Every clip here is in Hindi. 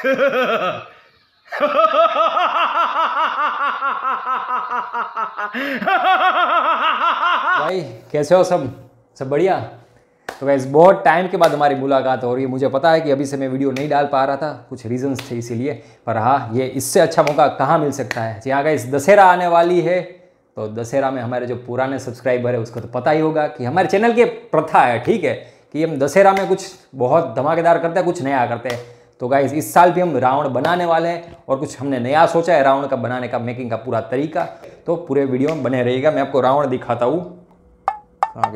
भाई कैसे हो सब बढ़िया। तो गाइस बहुत टाइम के बाद हमारी मुलाकात हो रही है। मुझे पता है कि अभी से मैं वीडियो नहीं डाल पा रहा था, कुछ रीजंस थे इसीलिए, पर हाँ ये इससे अच्छा मौका कहाँ मिल सकता है। जी हाँ गाइस, दशहरा आने वाली है, तो दशहरा में हमारे जो पुराने सब्सक्राइबर है उसको तो पता ही होगा कि हमारे चैनल की प्रथा है, ठीक है, कि हम दशहरा में कुछ बहुत धमाकेदार करते हैं, कुछ नया करते हैं। तो गाइस इस साल भी हम रावण बनाने वाले हैं और कुछ हमने नया सोचा है रावण का बनाने का, मेकिंग का पूरा तरीका। तो पूरे वीडियो में बने रहिएगा। मैं आपको रावण दिखाता हूँ। कहाँ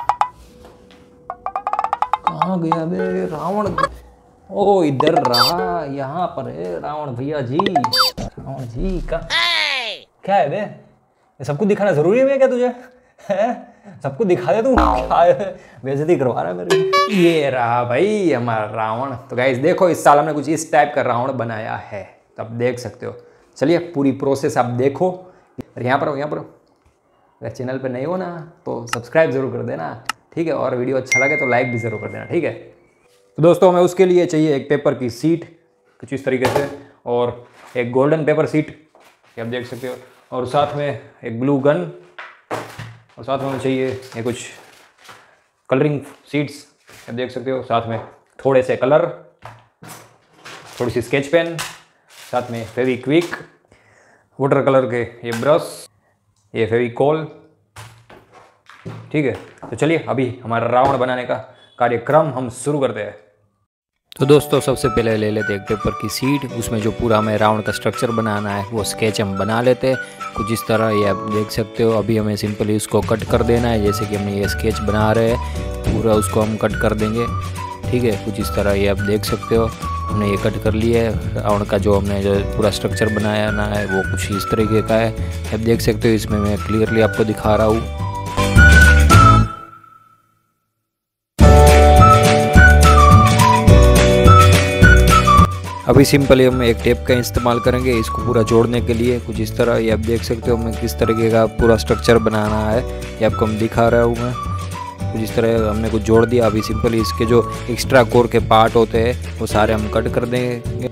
गया बे रावण? ओ इधर रहा, यहाँ पर है रावण भैया जी। रावण जी का क्या है बे? ये सबको दिखाना जरूरी है क्या तुझे? सबको दिखा दे तू, क्या है बेइज्जती करवा रहा है मेरी। ये रहा भाई हमारा रावण। तो गाइस देखो इस साल हमने कुछ इस टाइप का रावण बनाया है, तो आप देख सकते हो। चलिए पूरी प्रोसेस आप देखो। और यहाँ पर हो अगर चैनल पे नहीं हो ना तो सब्सक्राइब जरूर कर देना, ठीक है, और वीडियो अच्छा लगे तो लाइक भी जरूर कर देना, ठीक है। तो दोस्तों हमें उसके लिए चाहिए एक पेपर की सीट कुछ इस तरीके से, और एक गोल्डन पेपर सीट आप देख सकते हो, और साथ में एक ग्लू गन, और साथ में हमें चाहिए ये कुछ कलरिंग सीट्स आप देख सकते हो, साथ में थोड़े से कलर, थोड़ी सी स्केच पेन, साथ में फेविक्विक, वाटर कलर के ये ब्रश, ये फेविकोल, ठीक है। तो चलिए अभी हमारा रावण बनाने का कार्यक्रम हम शुरू करते हैं। तो दोस्तों सबसे पहले ले लेते हैं एक पेपर की सीट, उसमें जो पूरा हमें रावण का स्ट्रक्चर बनाना है वो स्केच हम बना लेते हैं कुछ इस तरह। ये आप देख सकते हो। अभी हमें सिंपली उसको कट कर देना है, जैसे कि हमने ये स्केच बना रहे हैं पूरा उसको हम कट कर देंगे, ठीक है, कुछ इस तरह। ये आप देख सकते हो हमने ये कट कर लिया है। रावण का जो हमने जो पूरा स्ट्रक्चर बनाया ना है वो कुछ इस तरीके का है, आप देख सकते हो। इसमें मैं क्लियरली आपको दिखा रहा हूँ। अभी सिंपली हम एक टेप का इस्तेमाल करेंगे इसको पूरा जोड़ने के लिए कुछ इस तरह। ये आप देख सकते हो हमें किस तरीके का पूरा स्ट्रक्चर बनाना है, ये आपको हम दिखा रहा हूँ मैं। कुछ इस तरह हमने कुछ जोड़ दिया। अभी सिंपली इसके जो एक्स्ट्रा कोर के पार्ट होते हैं वो सारे हम कट कर देंगे।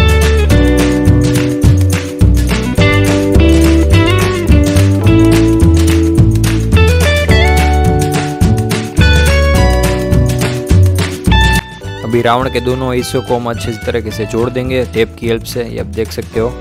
अभी रावण के दोनों हिस्सों को हम अच्छे तरीके से जोड़ देंगे टेप की हेल्प से, ये आप देख सकते हो।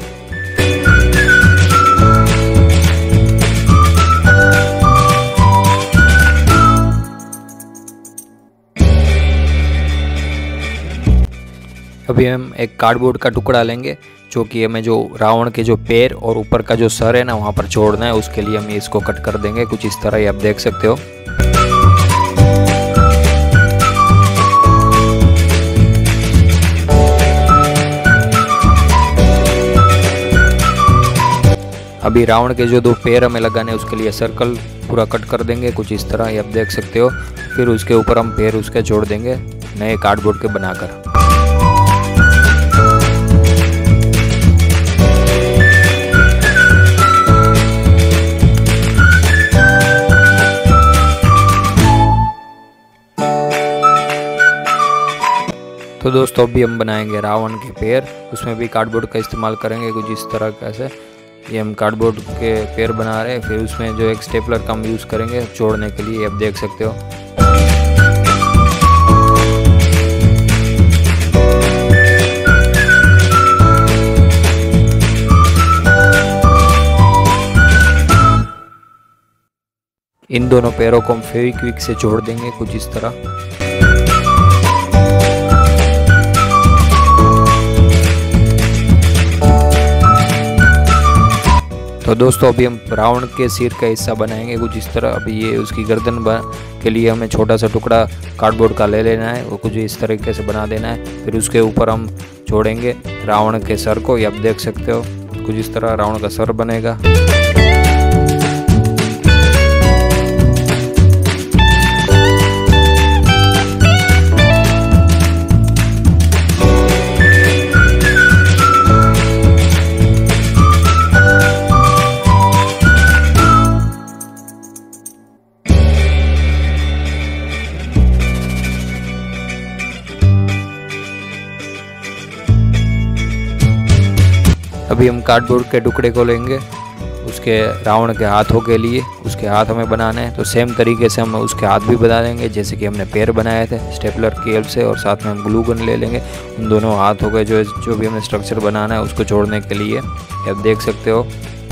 अभी हम एक कार्डबोर्ड का टुकड़ा लेंगे जो कि हमें जो रावण के जो पैर और ऊपर का जो सर है ना वहाँ पर जोड़ना है, उसके लिए हम इसको कट कर देंगे कुछ इस तरह, ये आप देख सकते हो। अभी रावण के जो दो पैर हमें लगाने हैं उसके लिए सर्कल पूरा कट कर देंगे कुछ इस तरह, ये आप देख सकते हो। फिर उसके ऊपर हम पैर उसके जोड़ देंगे नए कार्डबोर्ड के बनाकर। तो दोस्तों अभी हम बनाएंगे रावण के पैर, उसमें भी कार्डबोर्ड का इस्तेमाल करेंगे कुछ इस तरह कैसे। ये हम कार्डबोर्ड के पैर बना रहे हैं, फिर उसमें जो एक स्टेपलर का हम यूज़ करेंगे जोड़ने के लिए, आप देख सकते हो। इन दोनों पैरों को हम फेविक्विक से जोड़ देंगे कुछ इस तरह। तो दोस्तों अभी हम रावण के सिर का हिस्सा बनाएंगे कुछ इस तरह। अभी ये उसकी गर्दन के लिए हमें छोटा सा टुकड़ा कार्डबोर्ड का ले लेना है, वो कुछ इस तरीके से बना देना है। फिर उसके ऊपर हम जोड़ेंगे रावण के सर को, ये आप देख सकते हो कुछ इस तरह रावण का सर बनेगा। अभी हम कार्डबोर्ड के टुकड़े को लेंगे उसके रावण के हाथों के लिए, उसके हाथ हमें बनाने हैं। तो सेम तरीके से हम उसके हाथ भी बना देंगे जैसे कि हमने पैर बनाए थे स्टेपलर की हेल्प से, और साथ में हम ग्लू गन ले लेंगे उन दोनों हाथों के जो भी हमें स्ट्रक्चर बनाना है उसको जोड़ने के लिए। आप देख सकते हो।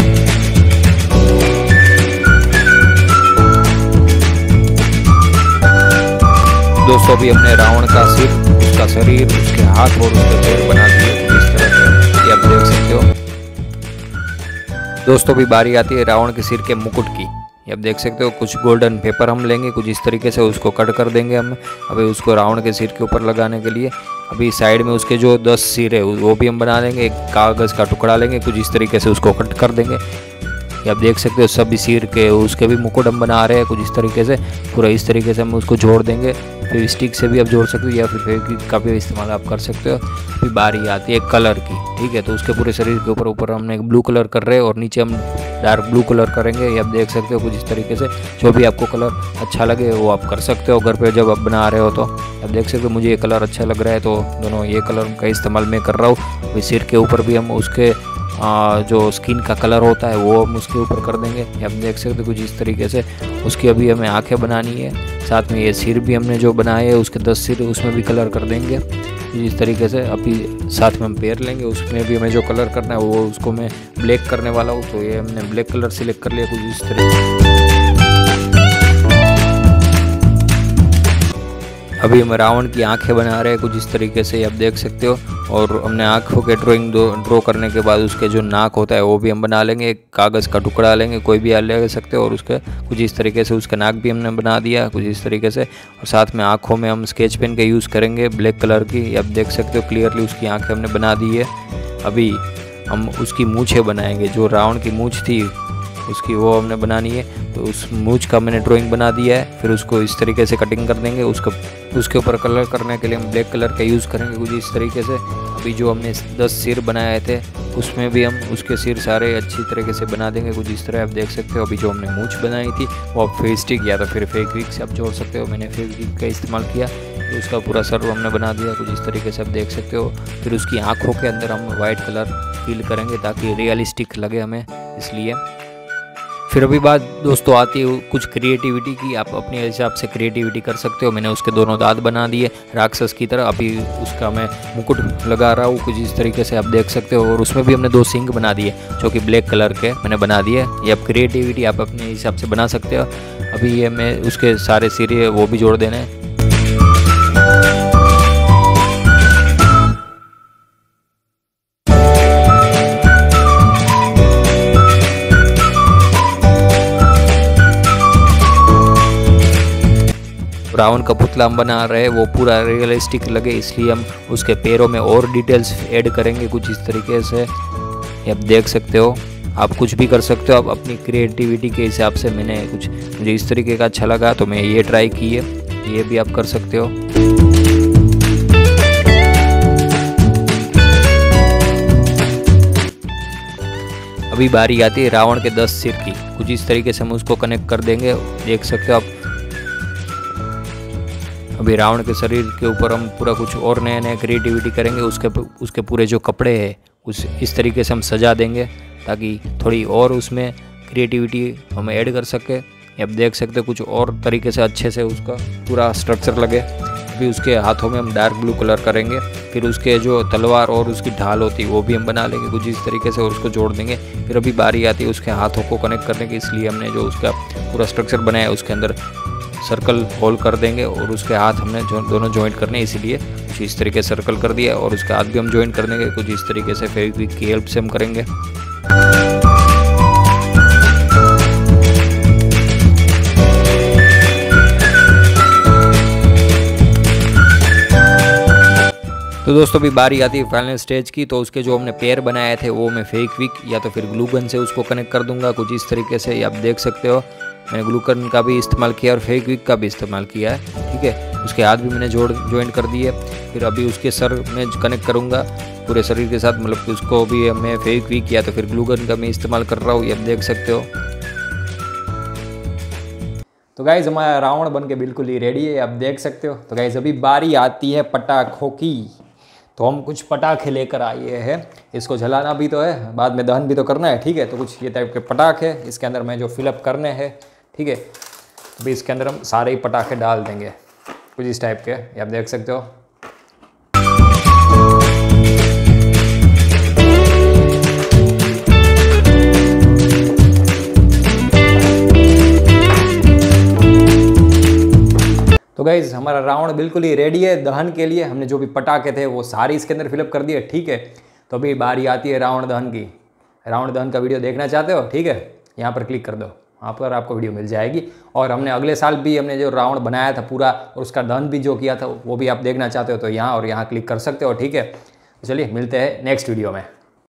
दोस्तों अभी हमने रावण का सिर, उसका शरीर, उसके हाथ और उसके पैर बना दिए इस तरह से, ये आप देख सकते हो। दोस्तों अभी बारी आती है रावण के सिर के मुकुट की। ये आप देख सकते हो। कुछ गोल्डन पेपर हम लेंगे, कुछ इस तरीके से उसको कट कर देंगे हम अभी उसको रावण के सिर के ऊपर लगाने के लिए। अभी साइड में उसके जो 10 सिर है वो भी हम बना देंगे। एक कागज़ का टुकड़ा लेंगे, कुछ इस तरीके से उसको कट कर देंगे। ये आप देख सकते हो सभी सिर के उसके भी मुकुट हम बना रहे हैं कुछ इस तरीके से। पूरा इस तरीके से हम उसको जोड़ देंगे। फिर स्टिक से भी आप जोड़ सकते हो या फिर फेविक्विक का भी इस्तेमाल आप कर सकते हो। फिर बारी आती है कलर की, ठीक है। तो उसके पूरे शरीर के ऊपर हमने एक ब्लू कलर कर रहे हैं और नीचे हम डार्क ब्लू कलर करेंगे। ये आप देख सकते हो कुछ इस तरीके से। जो भी आपको कलर अच्छा लगे वो आप कर सकते हो घर पे जब आप बना रहे हो। तो आप देख सकते हो मुझे ये कलर अच्छा लग रहा है तो दोनों ये कलर का इस्तेमाल मैं कर रहा हूँ। फिर सिर के ऊपर भी हम उसके जो स्किन का कलर होता है वो हम उसके ऊपर कर देंगे। आप देख सकते हो कुछ इस तरीके से। उसकी अभी हमें आंखें बनानी है। साथ में ये सिर भी हमने जो बनाए हैं उसके 10 सिर उसमें भी कलर कर देंगे इस तरीके से। अभी साथ में हम पैर लेंगे, उसमें भी हमें जो कलर करना है वो उसको मैं ब्लैक करने वाला हूँ। तो ये हमने ब्लैक कलर सिलेक्ट कर लिया कुछ इस तरीके। अभी हम रावण की आंखें बना रहे हैं कुछ इस तरीके से, आप देख सकते हो। और हमने आंखों के ड्रॉ करने के बाद उसके जो नाक होता है वो भी हम बना लेंगे। एक कागज़ का टुकड़ा लेंगे, कोई भी ले सकते हो, और उसके कुछ इस तरीके से उसका नाक भी हमने बना दिया कुछ इस तरीके से। और साथ में आंखों में हम स्केच पेन का यूज़ करेंगे ब्लैक कलर की। आप देख सकते हो क्लियरली उसकी आंखें हमने बना दी है। अभी हम उसकी मूँछें बनाएंगे। जो रावण की मूँछ थी उसकी वो हमने बनानी है। तो उस मूँछ का मैंने ड्राइंग बना दिया है। फिर उसको इस तरीके से कटिंग कर देंगे। उसके ऊपर कलर करने के लिए हम ब्लैक कलर का यूज़ करेंगे कुछ इस तरीके से। अभी जो हमने 10 सिर बनाए थे उसमें भी हम उसके सिर सारे अच्छी तरीके से बना देंगे कुछ इस तरह, आप देख सकते हो। अभी जो हमने मूँछ बनाई थी वो आप फेविस्टिक या तो फिर फेविक्विक से आप जोड़ सकते हो। मैंने फेविक्विक का इस्तेमाल किया। तो उसका पूरा सर हमने बना दिया कुछ इस तरीके से, आप देख सकते हो। फिर उसकी आँखों के अंदर हम वाइट कलर फिल करेंगे ताकि रियलिस्टिक लगे हमें, इसलिए। फिर अभी बात दोस्तों आती है कुछ क्रिएटिविटी की। आप अपने हिसाब से क्रिएटिविटी कर सकते हो। मैंने उसके दोनों दांत बना दिए राक्षस की तरह। अभी उसका मैं मुकुट लगा रहा हूँ कुछ इस तरीके से, आप देख सकते हो। और उसमें भी हमने 2 सींग बना दिए जो कि ब्लैक कलर के मैंने बना दिए। ये आप क्रिएटिविटी आप अपने हिसाब से बना सकते हो। अभी ये मैं उसके सारे सिरे वो भी जोड़ देने हैं। रावण का पुतला हम बना रहे हैं वो पूरा रियलिस्टिक लगे, इसलिए हम उसके पैरों में और डिटेल्स ऐड करेंगे कुछ इस तरीके से। आप देख सकते हो। आप कुछ भी कर सकते हो आप अपनी क्रिएटिविटी के हिसाब से। मैंने कुछ मुझे इस तरीके का अच्छा लगा तो मैं ये ट्राई की है, ये भी आप कर सकते हो। अभी बारी आती है रावण के 10 सिर की। कुछ इस तरीके से हम उसको कनेक्ट कर देंगे, देख सकते हो आप। अभी रावण के शरीर के ऊपर हम पूरा कुछ और नए क्रिएटिविटी करेंगे। उसके पूरे जो कपड़े हैं उस इस तरीके से हम सजा देंगे ताकि थोड़ी और उसमें क्रिएटिविटी हम ऐड कर सके। आप देख सकते हो कुछ और तरीके से अच्छे से उसका पूरा स्ट्रक्चर लगे। अभी उसके हाथों में हम डार्क ब्लू कलर करेंगे। फिर उसके जो तलवार और उसकी ढाल होती है वो भी हम बना लेंगे कुछ इस तरीके से और उसको जोड़ देंगे। फिर अभी बारी आती है उसके हाथों को कनेक्ट करने की, इसलिए हमने जो उसका पूरा स्ट्रक्चर बनाया है उसके अंदर सर्कल होल कर देंगे। और उसके हाथ हमने दोनों जॉइंट करने, इसीलिए कुछ इस तरीके से सर्कल कर दिया। और उसके हाथ भी हम जॉइंट कर देंगे कुछ इस तरीके से, फेविक्विक की हेल्प से हम करेंगे। तो दोस्तों अभी बारी आती है फाइनल स्टेज की। तो उसके जो हमने पैर बनाए थे वो मैं फेविक्विक या तो फिर ग्लू गन से उसको कनेक्ट कर दूंगा कुछ इस तरीके से। आप देख सकते हो मैंने ग्लू गन का भी इस्तेमाल किया और फेविक्विक का भी इस्तेमाल किया है, ठीक है। उसके हाथ भी मैंने ज्वाइंट कर दिए। फिर अभी उसके सर में कनेक्ट करूँगा पूरे शरीर के साथ, मतलब कि उसको भी मैं फेविक्विक या तो फिर ग्लू गन का मैं इस्तेमाल कर रहा हूँ, ये आप देख सकते हो। तो गाइज हमारा रावण बन के बिल्कुल ही रेडी है, आप देख सकते हो। तो गाइज अभी बारी आती है पटाखों की। तो हम कुछ पटाखे लेकर आए हैं। इसको जलाना भी तो है, बाद में दहन भी तो करना है, ठीक है। तो कुछ ये टाइप के पटाखे इसके अंदर में जो फिलअप करने हैं, ठीक है। अभी इसके अंदर हम सारे ही पटाखे डाल देंगे, कुछ इस टाइप के, ये आप देख सकते हो। तो गाइज़ हमारा रावण बिल्कुल ही रेडी है दहन के लिए। हमने जो भी पटाखे थे वो सारी इसके अंदर फिलअप कर दिए, ठीक है। तो अभी बारी आती है रावण दहन की। रावण दहन का वीडियो देखना चाहते हो, ठीक है, यहाँ पर क्लिक कर दो, वहाँ पर आपको वीडियो मिल जाएगी। और हमने अगले साल भी हमने जो रावण बनाया था पूरा और उसका दहन भी जो किया था वो भी आप देखना चाहते हो तो यहाँ और यहाँ क्लिक कर सकते हो, ठीक है। तो चलिए मिलते हैं नेक्स्ट वीडियो में।